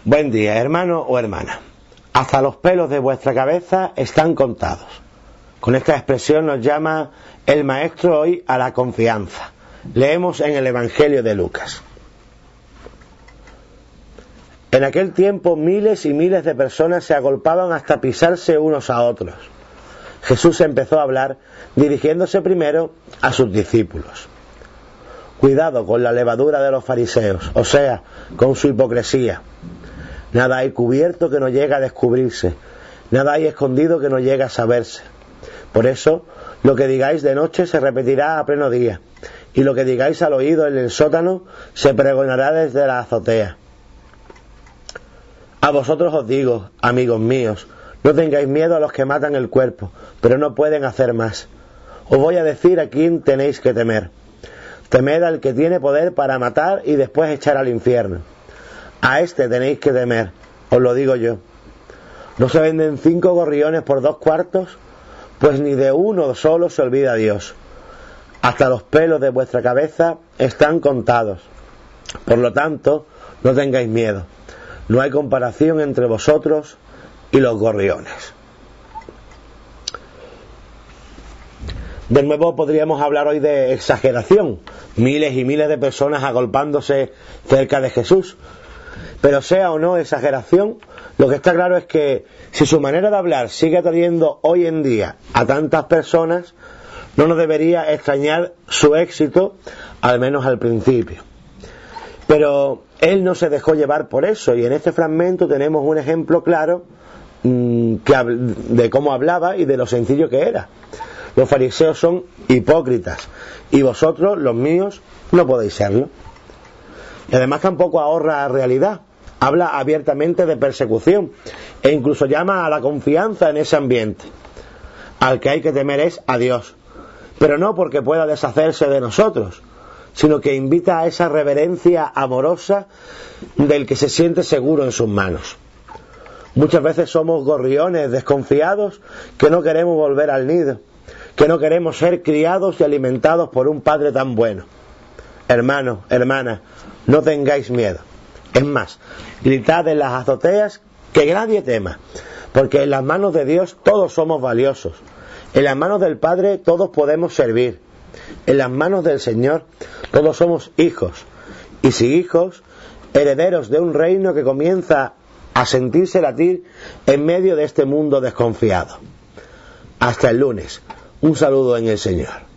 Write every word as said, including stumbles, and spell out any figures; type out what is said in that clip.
Buen día, hermano o hermana. Hasta los pelos de vuestra cabeza están contados. Con esta expresión nos llama el Maestro hoy a la confianza. Leemos en el Evangelio de Lucas. En aquel tiempo miles y miles de personas se agolpaban hasta pisarse unos a otros. Jesús empezó a hablar dirigiéndose primero a sus discípulos. Cuidado con la levadura de los fariseos, o sea, con su hipocresía. Nada hay cubierto que no llegue a descubrirse, nada hay escondido que no llegue a saberse. Por eso, lo que digáis de noche se repetirá a pleno día, y lo que digáis al oído en el sótano se pregonará desde la azotea. A vosotros os digo, amigos míos, no tengáis miedo a los que matan el cuerpo, pero no pueden hacer más. Os voy a decir a quién tenéis que temer. Temed al que tiene poder para matar y después echar al infierno. A este tenéis que temer, os lo digo yo. ¿No se venden cinco gorriones por dos cuartos? Pues ni de uno solo se olvida Dios. Hasta los pelos de vuestra cabeza están contados. Por lo tanto, no tengáis miedo. No hay comparación entre vosotros y los gorriones. De nuevo podríamos hablar hoy de exageración. Miles y miles de personas agolpándose cerca de Jesús. Pero sea o no exageración, lo que está claro es que si su manera de hablar sigue atrayendo hoy en día a tantas personas, no nos debería extrañar su éxito, al menos al principio. Pero él no se dejó llevar por eso, y en este fragmento tenemos un ejemplo claro mmm, que, de cómo hablaba y de lo sencillo que era. Los fariseos son hipócritas, y vosotros, los míos, no podéis serlo. Y además tampoco ahorra realidad. Habla abiertamente de persecución e incluso llama a la confianza en ese ambiente. Al que hay que temer es a Dios, pero no porque pueda deshacerse de nosotros, sino que invita a esa reverencia amorosa del que se siente seguro en sus manos. Muchas veces somos gorriones desconfiados que no queremos volver al nido, que no queremos ser criados y alimentados por un Padre tan bueno. Hermanos, hermanas, no tengáis miedo. Es más, gritad en las azoteas que nadie tema, porque en las manos de Dios todos somos valiosos. En las manos del Padre todos podemos servir. En las manos del Señor todos somos hijos. Y si hijos, herederos de un reino que comienza a sentirse latir en medio de este mundo desconfiado. Hasta el lunes. Un saludo en el Señor.